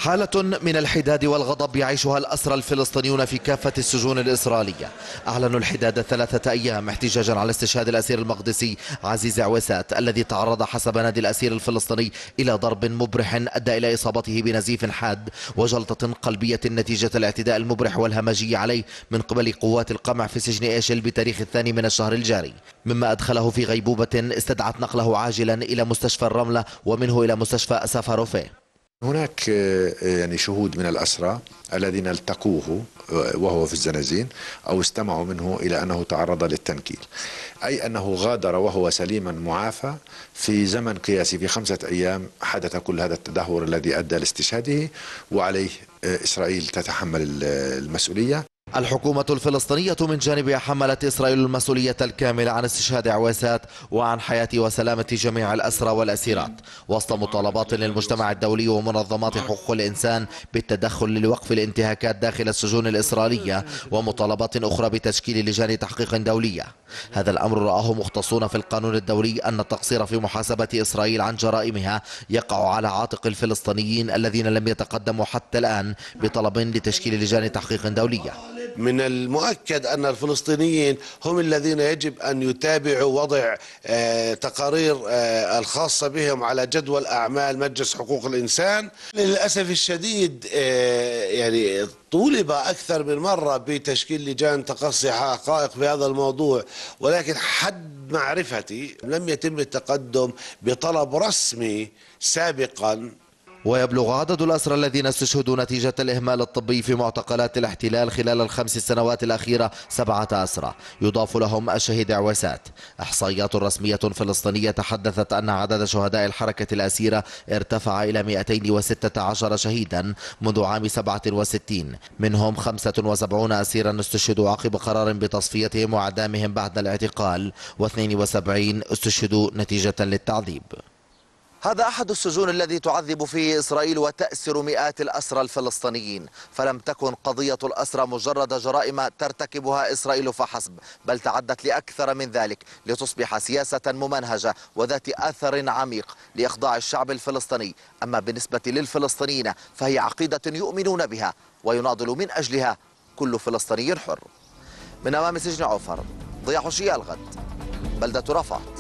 حالة من الحداد والغضب يعيشها الأسرى الفلسطينيون في كافة السجون الإسرائيلية. أعلنوا الحداد 3 أيام احتجاجا على استشهاد الأسير المقدسي عزيز عويسات الذي تعرض حسب نادي الأسير الفلسطيني إلى ضرب مبرح أدى إلى إصابته بنزيف حاد وجلطة قلبية نتيجة الاعتداء المبرح والهمجي عليه من قبل قوات القمع في سجن إيشل بتاريخ 2 من الشهر الجاري، مما أدخله في غيبوبة استدعت نقله عاجلا إلى مستشفى الرملة ومنه إلى مستشفى أساف هاروفيه. هناك يعني شهود من الأسرى الذين التقوه وهو في الزنازين أو استمعوا منه إلى أنه تعرض للتنكيل، أي أنه غادر وهو سليما معافى في زمن قياسي. في 5 أيام حدث كل هذا التدهور الذي أدى لاستشهاده، وعليه إسرائيل تتحمل المسؤولية. الحكومة الفلسطينية من جانبها حملت إسرائيل المسؤولية الكاملة عن استشهاد عويسات وعن حياة وسلامة جميع الأسرى والأسيرات، وسط مطالبات للمجتمع الدولي ومنظمات حقوق الإنسان بالتدخل لوقف الانتهاكات داخل السجون الإسرائيلية، ومطالبات أخرى بتشكيل لجان تحقيق دولية. هذا الأمر رآه مختصون في القانون الدولي أن التقصير في محاسبة إسرائيل عن جرائمها يقع على عاتق الفلسطينيين الذين لم يتقدموا حتى الآن بطلب لتشكيل لجان تحقيق دولية. من المؤكد أن الفلسطينيين هم الذين يجب أن يتابعوا وضع تقارير الخاصة بهم على جدول أعمال مجلس حقوق الإنسان. للأسف الشديد يعني طولب أكثر من مرة بتشكيل لجان تقصي حقائق بهذا الموضوع، ولكن حد معرفتي لم يتم التقدم بطلب رسمي سابقا. ويبلغ عدد الأسرى الذين استشهدوا نتيجة الإهمال الطبي في معتقلات الاحتلال خلال ال5 سنوات الأخيرة 7 أسرى، يضاف لهم الشهيد عويسات. إحصائيات رسمية فلسطينية تحدثت أن عدد شهداء الحركة الأسيرة ارتفع إلى 216 شهيدا منذ عام 67، منهم 75 أسيرا استشهدوا عقب قرار بتصفيتهم وإعدامهم بعد الاعتقال، و72 استشهدوا نتيجة للتعذيب. هذا أحد السجون الذي تعذب فيه إسرائيل وتأسر مئات الأسرى الفلسطينيين، فلم تكن قضية الأسرى مجرد جرائم ترتكبها إسرائيل فحسب، بل تعدت لأكثر من ذلك لتصبح سياسة ممنهجة وذات أثر عميق لإخضاع الشعب الفلسطيني. أما بالنسبة للفلسطينيين فهي عقيدة يؤمنون بها ويناضل من أجلها كل فلسطيني حر. من أمام سجن عوفر، ضياء حشية، الغد، بلدة رفح.